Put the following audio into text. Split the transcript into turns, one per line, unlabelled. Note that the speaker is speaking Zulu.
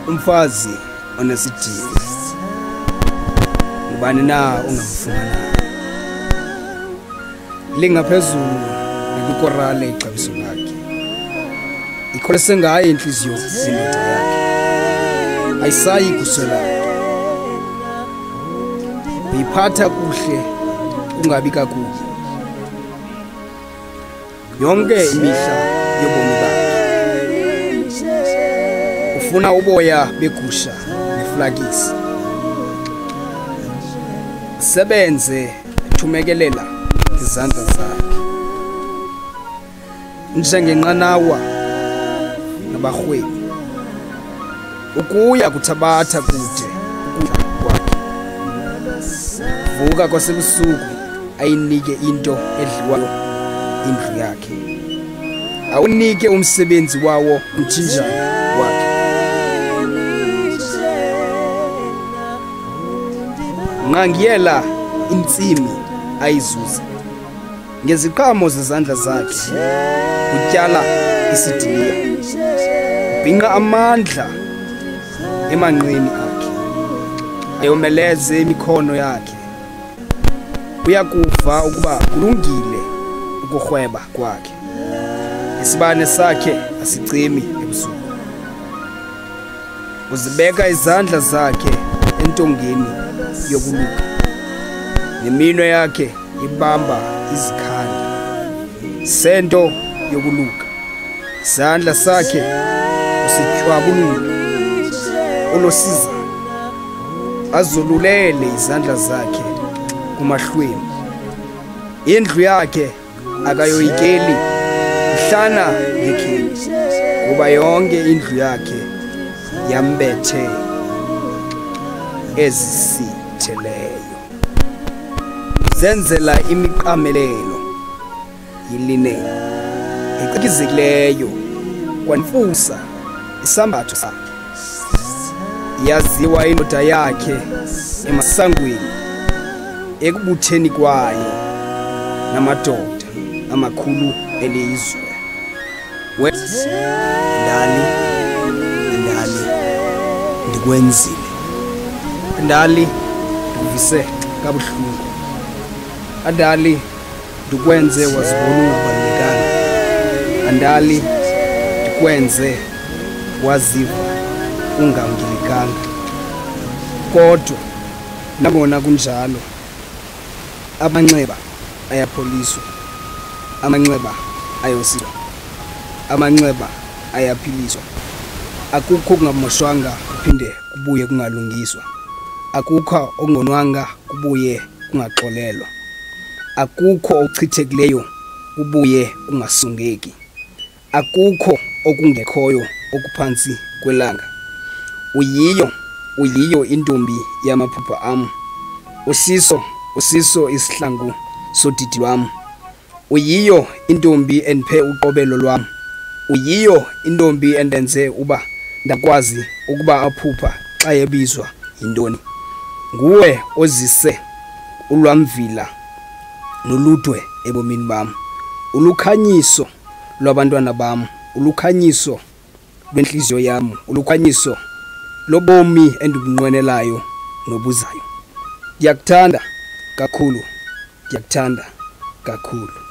Umfazi onesidima ngubani na ungamfumana lingaphezulu nelikorale ixabiso lakhe ikholese ngayo inhliziyo zindoda yakhe ayisayi kuswela uyiphatha kuhle kungabi kakubi yonke imihla yobomi bakhe ufuna uboya begusha neflakisi sebenze thumekelela izandla zakhe njengenqanawa nabarhwebi ukuya kuthabatha kude ukudla kwakhe vuka kwasebusuku ayinike into edliwayo indlu yakhe awunike umsebenzi wawo umthinjana wakhe ngangiyela intsimi ayizuza ngeziqhamo zezandla zakhe utyala isidiliya ubhinqa amandla emanqeni akhe ayomeleze imikhono yakhe uyakuva ukuba kulungile ukurhweba kwakhe isibane sakhe asicimi ebusuku uzibeka izandla zakhe entongeni yokuluka neminwe yakhe ibamba izikhali sento yokuluka izandla sakhe usityabulula ulosiza azolulele izandla zakhe kumahlwempu indlu yakhe akayoyikeli mhlana ngekheli kuba yonke indlu yakhe yambethe ezisitheleyo zenzela imiqamelelo yiline eqikizekileyo kwanfusa isambatho sakhe yaziwa indoda yakhe emasangweni ekubutheni kwayo namadoda amakhulu elizwe ndali ndikwenzile ndali ndivise kabuhlungu andali ndikwenze wazibona ungabalulekanga andali ndikwenze waziva ungamngelikanga kodwa nangona kunjalo amanxeba ayapholiswa amanxeba ayosizwa amanxeba ayaphiliswa akukho kungamoshwanga kuphinde kubuye kungalungiswa akukho okungonwanga kubuye kungaxolelwa akukho okuchithekileyo kubuye kungasungeki akukho okungekhoyo okuphansi kwelanga uyiyo intombi yamaphupha am usiso isihlangu sodidi lwam uyiyo intombi endiphe uqobelo lwam uyiyo intombi endenze uba ndakwazi ukuba aphupha xa yebizwa yintoni nguwe ozise ulwamvila noludwe ebomini bam ulukhanyiso lwabantwana bam ulukhanyiso lwenhliziyo yam ulukhanyiso lobomi endibunqwenelayo nobuzayo ndiyakuthanda kakhulu